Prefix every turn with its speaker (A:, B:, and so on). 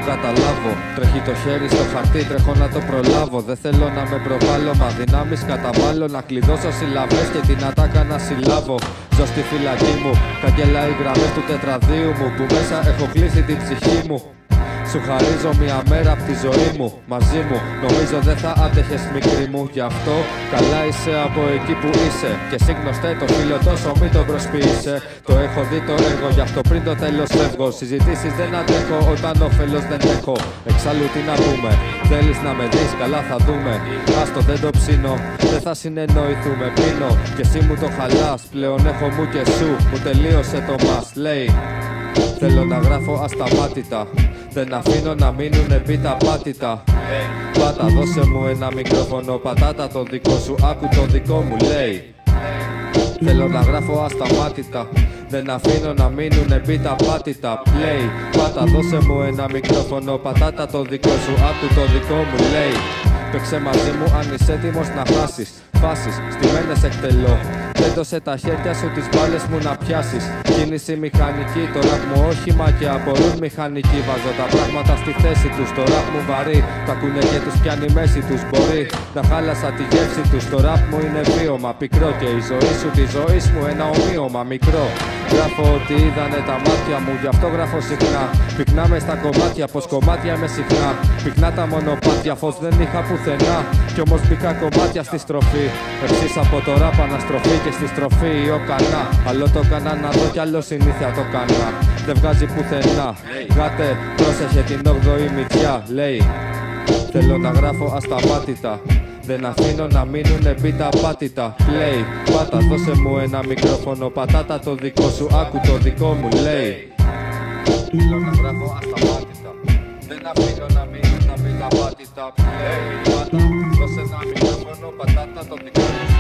A: καταλάβω. Τρέχει το χέρι στο χαρτί, τρέχω να το προλάβω. Δεν θέλω να με προβάλλω, μα δυνάμεις καταβάλω. Να κλειδώσω συλλαβές και την ατάκα να συλλάβω. Ζω στη φυλακή μου, καγκελά οι γραμμές του τετραδίου μου, που μέσα έχω κλείσει την ψυχή μου. Σου χαρίζω μια μέρα απ' τη ζωή μου, μαζί μου. Νομίζω δεν θα άντεχες μικρή μου, γι' αυτό καλά είσαι από εκεί που είσαι. Και σύγνωστε το φίλο τόσο μη το προσποιείσαι. Το έχω δει το έργο, γι' αυτό πριν το τέλος φεύγω. Συζητήσεις δεν αντέχω όταν όφελος δεν έχω. Εξάλλου τι να πούμε, θέλεις να με δεις, καλά θα δούμε. Άστο δεν το ψήνω, δεν θα συνεννοηθούμε. Πίνω και εσύ μου το χαλάς, πλέον έχω μου και σου. Μου τελείωσε το μας, λέει. Θέλω να γράφω ασταμάτητα, δεν αφήνω να μείνουνε πίτα πάτητα. Πάτα δώσε μου ένα μικρόφωνο, πατάτα το δικό σου, άκου το δικό μου, λέει. Θέλω να γράφω ασταμάτητα, δεν αφήνω να μείνουνε πίτα πάτητα. Play, πάτα δώσε μου ένα μικρόφωνο, πατάτα το δικό σου, άκου το δικό μου, λέει. Παίξε μαζί μου αν είσαι έτοιμος να χάσεις. Φάσεις, στημένες εκτελώ. Τέντωσε τα χέρια σου τις μπάλες μου να πιάσεις. Κίνηση μηχανική, το ραπ μου όχημα και απορούν μηχανικοί. Βάζω τα πράγματα στη θέση τους, το ραπ μου βαρύ. Τα ακούνε και τους πιάνει η μέση τους. Μπορεί να χάλασα τη γεύση τους. Το ραπ μου είναι βίωμα πικρό και η ζωή σου τη ζωή μου ένα ομοίωμα μικρό. Γράφω ότι είδανε τα μάτια μου, γι' αυτό γράφω συχνά. Πυκνά μες στα κομμάτια, πως κομμάτια είμαι συχνά. Πυκνά τα μονοπάτια, φως δεν είχα πουθενά. Κι όμως μπήκα κομμάτια στη στροφή. Εξής από το ραπ αναστροφή και στη στροφή η οκανά. Άλλο το κάνα να δω κι άλλο συνήθεια το κάνα. Δεν βγάζει πουθενά. Γάτε, πρόσεχε την 8η μυτιά, λέει. Θέλω να γράφω ασταμάτητα, δεν αφήνω να μείνουνε πίτα πάτητα. Play, πάτα δώσε μου ένα μικρόφωνο, πατάτα το δικό σου, άκου το δικό μου, λέει. Θέλω να γράφω ασταμάτητα, δεν αφήνω να μείνουνε πίτα πάτητα. Play, πάτα δώσε ένα μικρόφωνο, πατάτα το δικό μου.